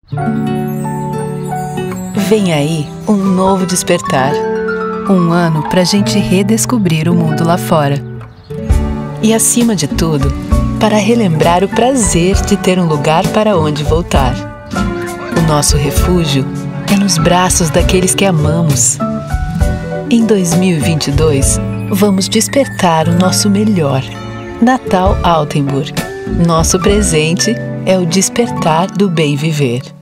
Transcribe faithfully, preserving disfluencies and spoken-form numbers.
Vem aí um novo despertar. Um ano pra gente redescobrir o mundo lá fora. E acima de tudo, para relembrar o prazer de ter um lugar para onde voltar. O nosso refúgio é nos braços daqueles que amamos. Em dois mil e vinte e dois, vamos despertar o nosso melhor. Natal Altenburg. Nosso presente é o despertar do bem viver.